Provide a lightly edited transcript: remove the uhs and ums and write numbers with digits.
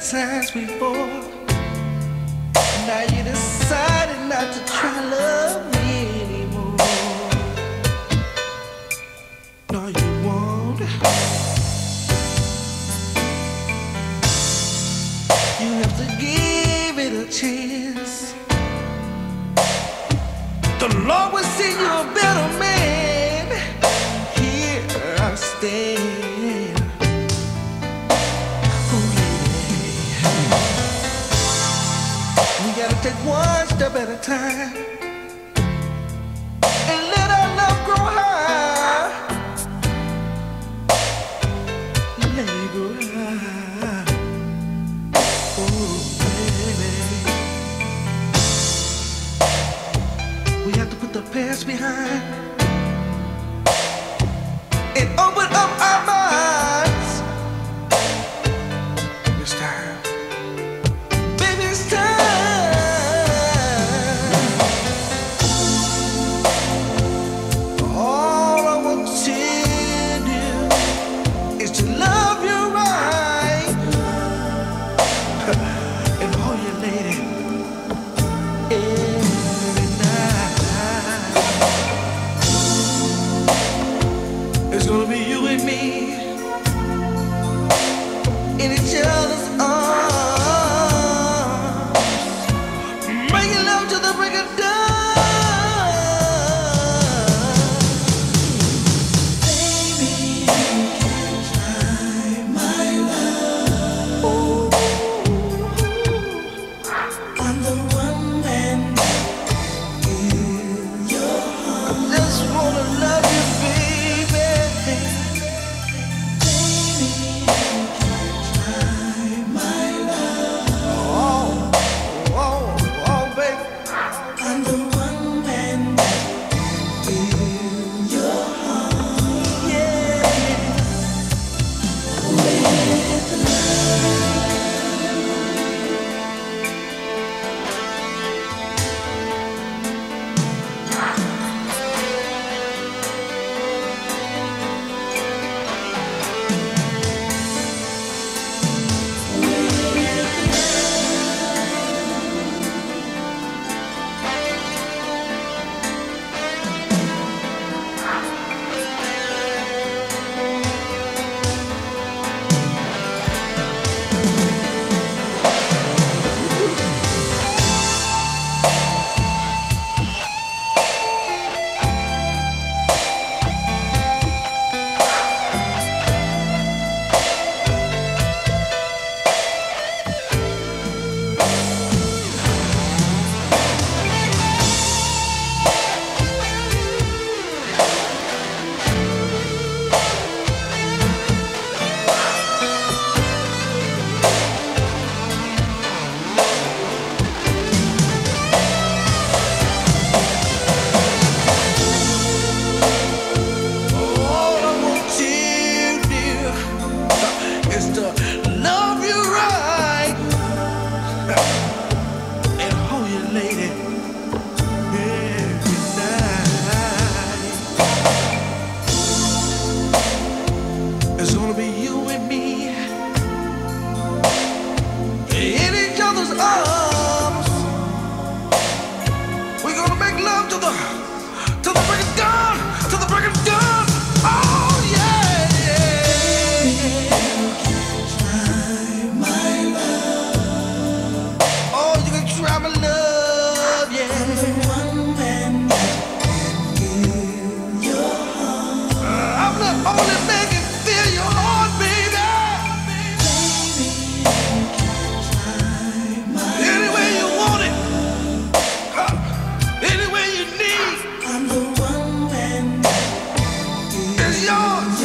times before. Now you decided not to try to love me anymore. No, you won't. You have to give it a chance. The Lord will send you a better man. Here I stand. Oh, yeah. We gotta take one step at a time and let our love grow high. Let it go high. Oh, baby. We have to put the past behind and open up our minds. It's time. Baby, it's time. All I want to do is to love you right and hold you, lady, every night. It's gonna be you and me in each other's arms, making love to the break of dawn. Baby, you can try my love. Ooh, I'm the one man in your heart. I just wanna love you, baby. Baby, you can try my love. Oh, baby. I'm the one man in your heart. Yeah. With love. All I want to do is to love you right and hold you, lady, every night. It's gonna be you and me in each other's arms. We're gonna make love to the break of dawn, to the break of dawn. Oh yeah, yeah. Try my love. Oh, you can try my love, yeah. I'm the one man that can give your heart. I'm the only man can feel your heart, baby. Baby, you can try my love. Any way you want it, any way you need. I'm the one man that is yours.